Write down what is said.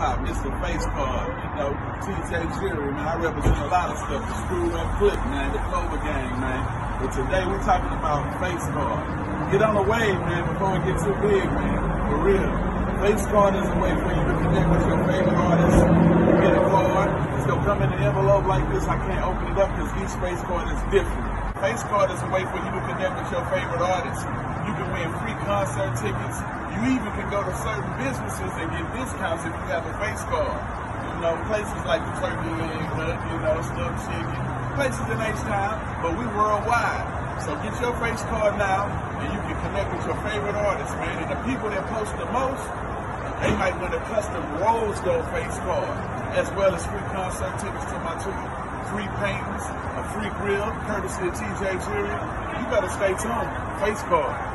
hip-hop, Mr. FaceCard, you know, TJ Jury, man. I represent a lot of stuff. The Screwed Up Click, man, the Clover Gang, man. But today we're talking about FaceCard. Get on the wave, man, before it gets too big, man. For real. FaceCard is a way for you to connect with your favorite artists. You get a card. It's going to come in an envelope like this. I can't open it up because each FaceCard is different. FaceCard is a way for you to connect with your favorite artists. You can win free concert tickets. You even can go to certain businesses and get discounts if you have a FaceCard. You know, places like the Turkey Leg, you know, Snub Chicken, places in H-Town, but we worldwide. So get your FaceCard now, and you can connect with your favorite artists, man. And the people that post the most, they might win a custom Rose Gold FaceCard, as well as free concert tickets to my tour, free paintings, a free grill, courtesy of TJ Jury. You better stay tuned. FaceCard.